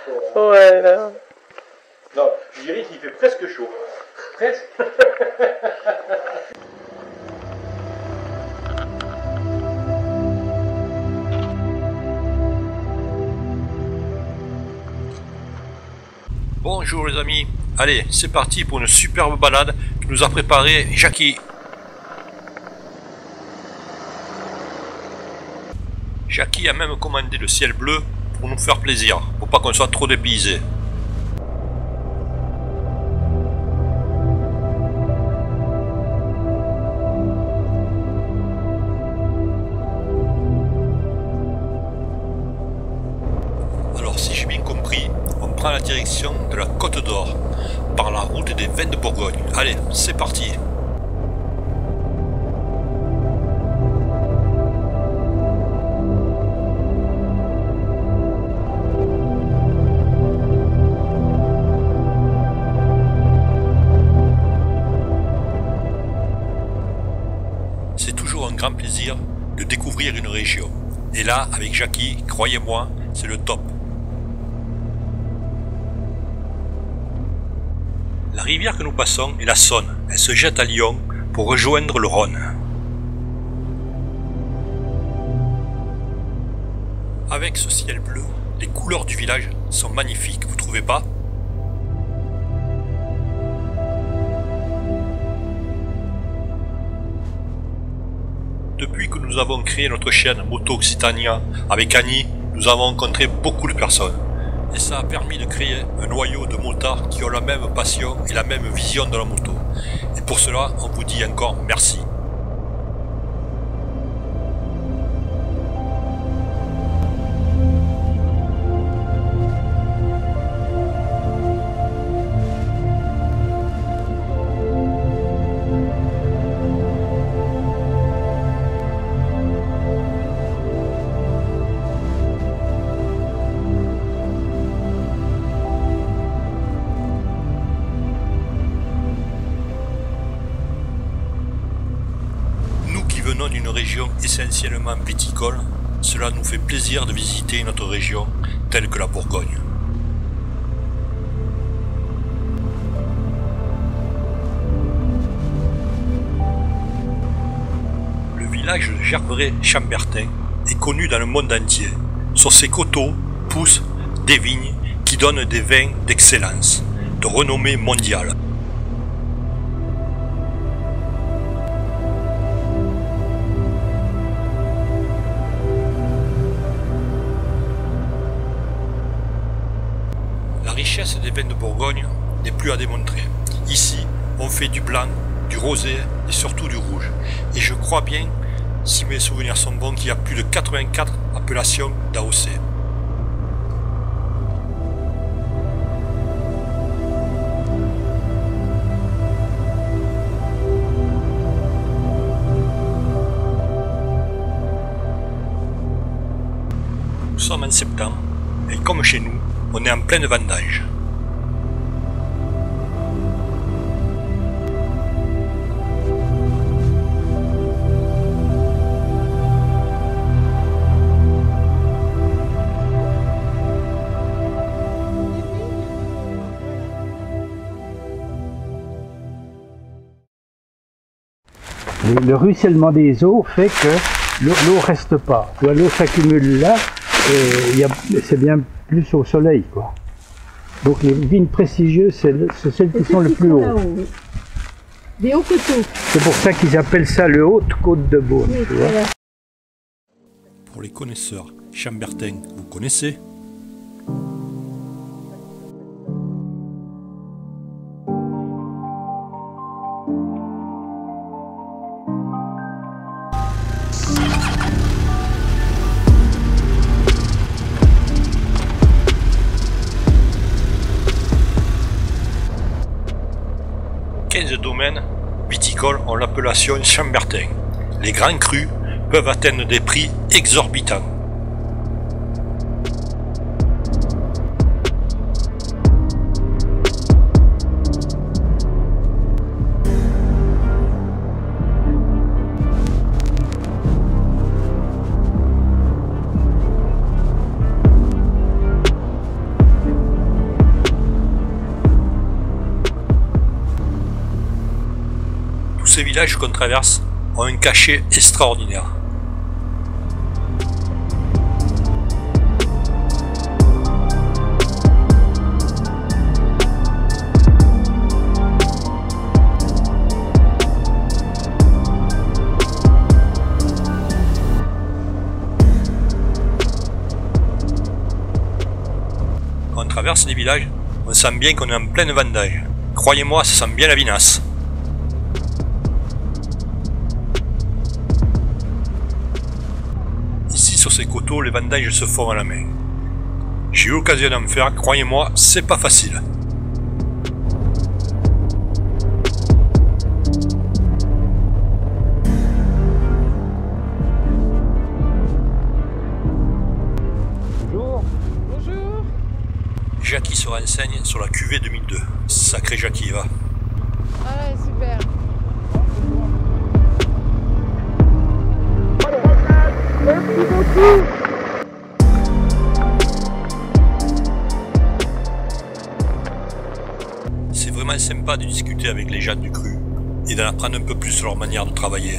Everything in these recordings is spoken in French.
Ouais, là. Non, je dirais qu'il fait presque chaud. Presque. Bonjour les amis, allez c'est parti pour une superbe balade que nous a préparé Jackie. Jackie a même commandé le ciel bleu pour nous faire plaisir, pour pas qu'on soit trop dépaysé. Alors si j'ai bien compris, on prend la direction de la Côte d'Or, par la route des vins de Bourgogne. Allez, c'est parti! C'est toujours un grand plaisir de découvrir une région. Et là, avec Jackie, croyez-moi, c'est le top. La rivière que nous passons est la Saône. Elle se jette à Lyon pour rejoindre le Rhône. Avec ce ciel bleu, les couleurs du village sont magnifiques, vous trouvez pas? Depuis que nous avons créé notre chaîne Moto Occitania avec Annie, nous avons rencontré beaucoup de personnes. Et ça a permis de créer un noyau de motards qui ont la même passion et la même vision de la moto. Et pour cela, on vous dit encore merci. Venons d'une région essentiellement viticole, cela nous fait plaisir de visiter notre région telle que la Bourgogne. Le village de Gerbret-Chambertin est connu dans le monde entier. Sur ses coteaux poussent des vignes qui donnent des vins d'excellence, de renommée mondiale. La richesse des vins de Bourgogne n'est plus à démontrer. Ici, on fait du blanc, du rosé et surtout du rouge. Et je crois bien, si mes souvenirs sont bons, qu'il y a plus de 84 appellations d'AOC. Nous sommes en septembre et comme chez nous, on est en pleine vendange. Le ruissellement des eaux fait que l'eau reste pas. L'eau s'accumule là et c'est bien plus au soleil, quoi. Donc les vignes prestigieuses, c'est celles qui sont le plus haut. Oui. Des hauts coteaux. C'est pour ça qu'ils appellent ça le Haute-Côte de Beaune. Oui, tu vois. voilà. Pour les connaisseurs, Chambertin, vous connaissez? Les domaines viticoles ont l'appellation Chambertin. Les grands crus peuvent atteindre des prix exorbitants. ces villages qu'on traverse ont un cachet extraordinaire. Quand on traverse les villages, on sent bien qu'on est en pleine vendange. Croyez-moi, ça sent bien la vinasse. Ici, sur ces coteaux, les vendanges se font à la main. J'ai eu l'occasion d'en faire, croyez-moi, c'est pas facile. Jackie se renseigne sur la cuvée 2002. Sacré Jackie, va. Ah ouais, super. Merci beaucoup. C'est vraiment sympa de discuter avec les gens du cru et d'en apprendre un peu plus sur leur manière de travailler.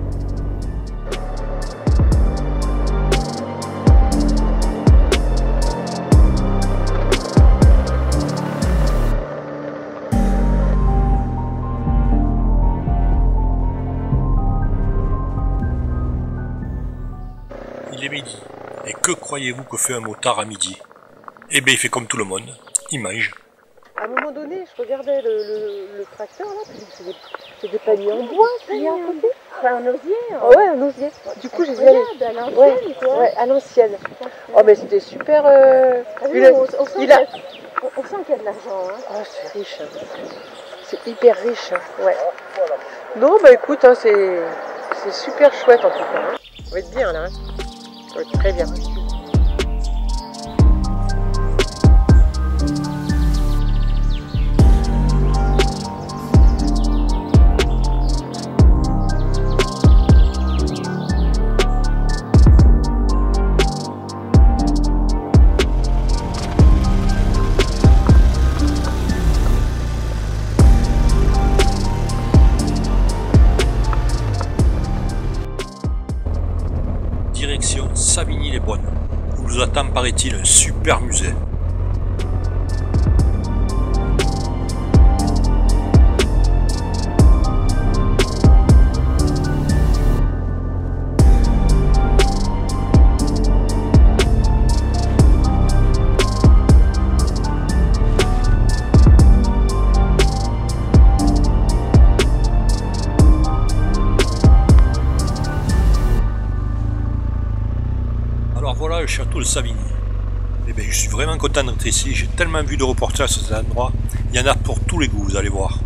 Il est midi. Et que croyez-vous que fait un motard à midi? Eh bien, il fait comme tout le monde. Il mange. À un moment donné, je regardais le tracteur là, puis c'est des paniers en bois qu'il y a à côté. Enfin, un osier. Ah ouais, un osier. Du coup, j'ai dit, À l'ancienne, ouais, quoi. ouais, à l'ancienne. Oh, mais c'était super. Ah oui, il a- on sent il a- on sent qu'il y a de l'argent. Hein. Oh, c'est riche. Hein. C'est hyper riche. Hein. Ouais. Non, bah écoute, hein, c'est super chouette en tout cas. Hein. Ça va être bien là. Hein. Ça va être très bien. Direction Savigny-les-Bonnes, où nous attend, paraît-il, un super musée. Alors voilà le château de Savigny. Eh bien, je suis vraiment content d'être ici, j'ai tellement vu de reportages sur cet endroit, il y en a pour tous les goûts, vous allez voir.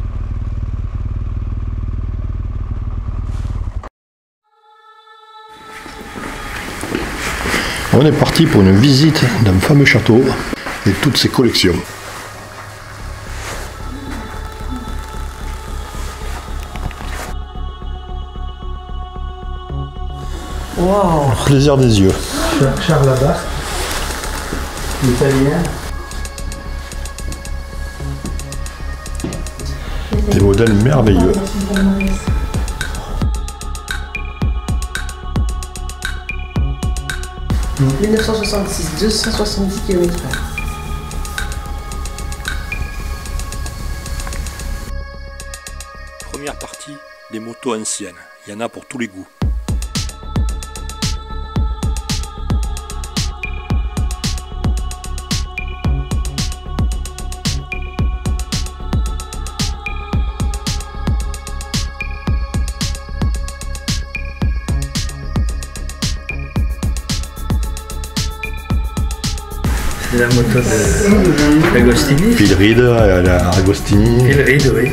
On est parti pour une visite d'un fameux château et toutes ses collections. Wow. Plaisir des yeux. Charles Labarthe, l'italien. Des modèles merveilleux. « 1966, 270 km/h. » Première partie, des motos anciennes, il y en a pour tous les goûts. C'est la moto d'Agostini. Phil Reed, la Agostini. Phil Reed, oui.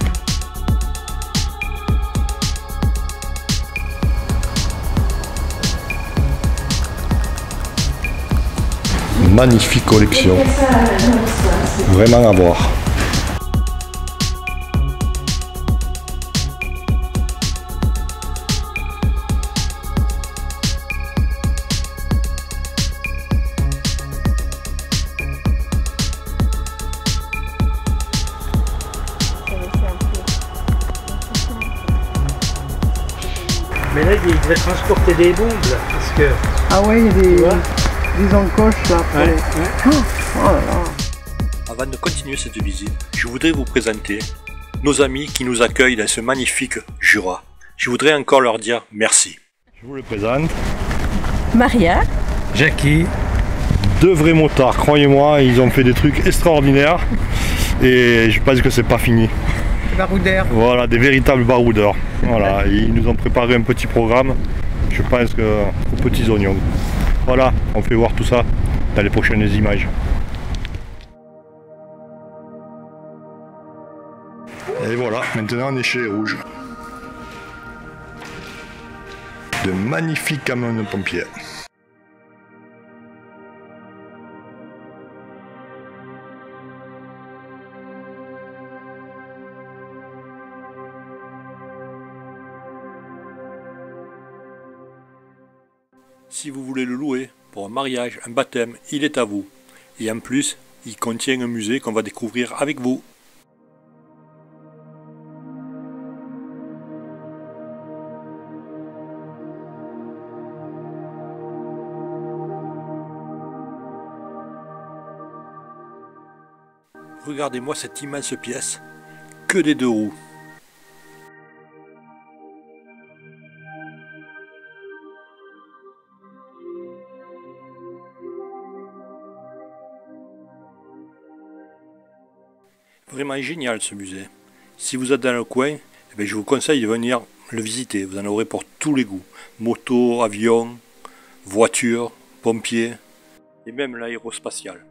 Magnifique collection. Vraiment à voir. Mais là, il devait transporter des bombes, là, parce que... Ah ouais, il y a des encoches là. Pour les... Oh là là. Avant de continuer cette visite, je voudrais vous présenter nos amis qui nous accueillent dans ce magnifique Jura. Je voudrais encore leur dire merci. Je vous le présente. Maria. Jackie. Deux vrais motards, croyez-moi, ils ont fait des trucs extraordinaires. Et je pense que c'est pas fini. Baroudeur. Voilà, des véritables baroudeurs. Voilà, ils nous ont préparé un petit programme. Je pense que aux petits oignons. Voilà, on fait voir tout ça dans les prochaines images. Et voilà, maintenant on est chez les Rouges. De magnifiques camions de pompiers. Si vous voulez le louer pour un mariage, un baptême, il est à vous. Et en plus, il contient un musée qu'on va découvrir avec vous. Regardez-moi cette immense pièce, que des deux roues. Vraiment génial ce musée. Si vous êtes dans le coin, je vous conseille de venir le visiter. Vous en aurez pour tous les goûts. Moto, avion, voiture, pompiers et même l'aérospatial.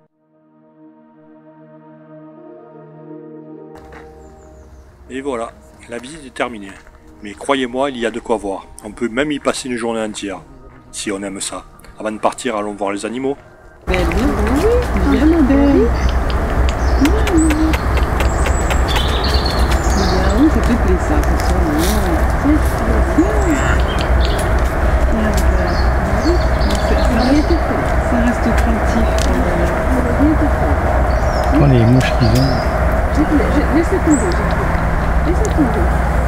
Et voilà, la visite est terminée. Mais croyez-moi, il y a de quoi voir. On peut même y passer une journée entière, si on aime ça. Avant de partir, allons voir les animaux. Belle, oui, bien ma belle. Oui, ça te plaît ça, c'est ça, ça reste craintif quand même. Oh, les mouches qu'ils ont. Laisse tomber, laisse tomber.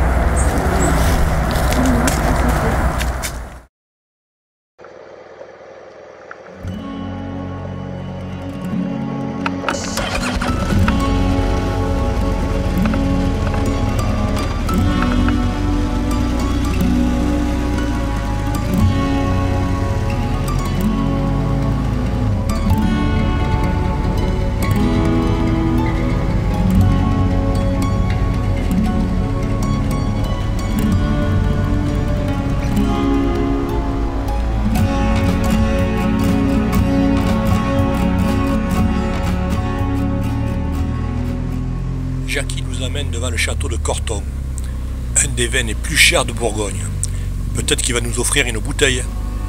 Jackie nous amène devant le château de Corton, un des vins les plus chers de Bourgogne. Peut-être qu'il va nous offrir une bouteille.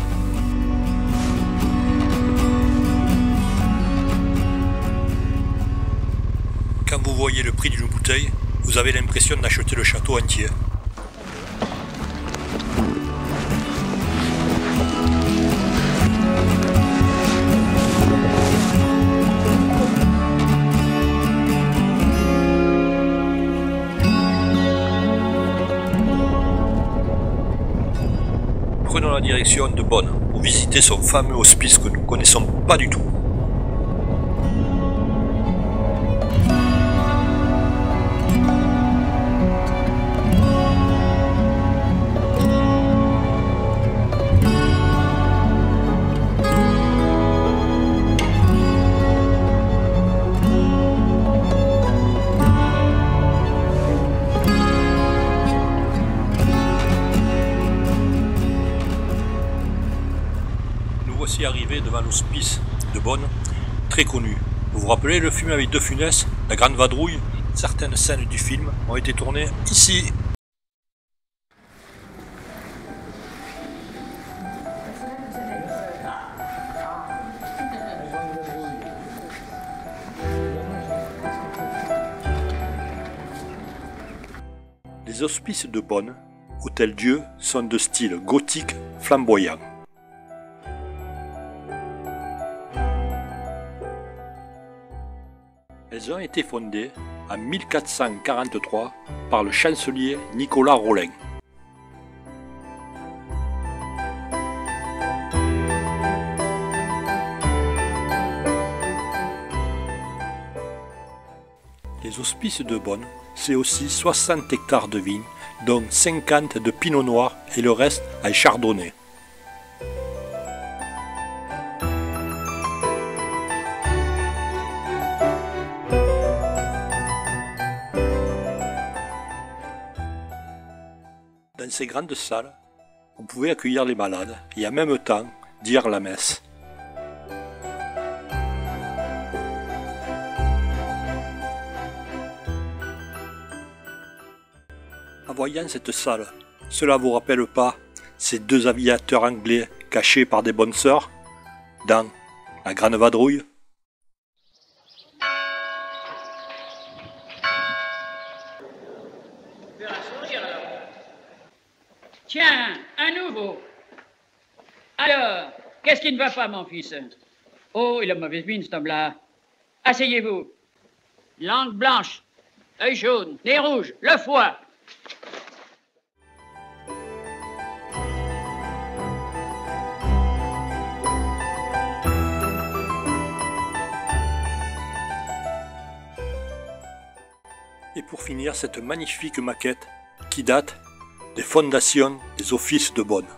Quand vous voyez le prix d'une bouteille, vous avez l'impression d'acheter le château entier. Prenons la direction de Bonn pour visiter son fameux hospice que nous ne connaissons pas du tout. Voici arrivé devant l'hospice de Bonn, très connu. Vous vous rappelez le film avec De Funès, La Grande Vadrouille? Certaines scènes du film ont été tournées ici. Les hospices de Bonn, Hôtel Dieu, sont de style gothique flamboyant. Elles ont été fondées en 1443 par le chancelier Nicolas Rolin. Les hospices de Beaune, c'est aussi 60 hectares de vignes, dont 50 de pinot noir et le reste en chardonnay. Dans ces grandes salles, on pouvait accueillir les malades et en même temps dire la messe. En voyant cette salle, cela vous rappelle pas ces deux aviateurs anglais cachés par des bonnes sœurs dans La Grande Vadrouille? Tiens, un nouveau. Alors, qu'est-ce qui ne va pas, mon fils? Oh, il a mauvaise mine, cet homme-là. Asseyez-vous. Langue blanche, œil jaune, nez rouge, le foie. Et pour finir, cette magnifique maquette qui date des fondations des offices de Beaune.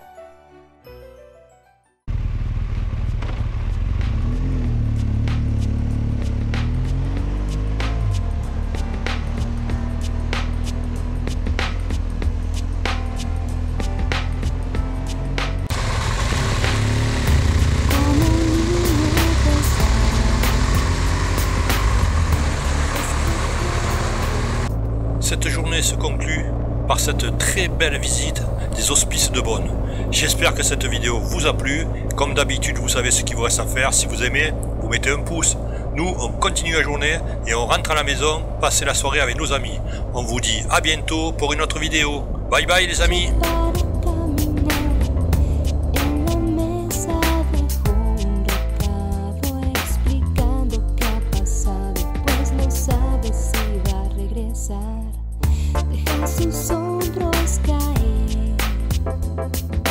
Cette journée se conclut par cette très belle visite des hospices de Beaune. J'espère que cette vidéo vous a plu. Comme d'habitude, vous savez ce qu'il vous reste à faire. Si vous aimez, vous mettez un pouce. Nous, on continue la journée et on rentre à la maison, passer la soirée avec nos amis. On vous dit à bientôt pour une autre vidéo. Bye bye les amis. Deja sus hombros caer.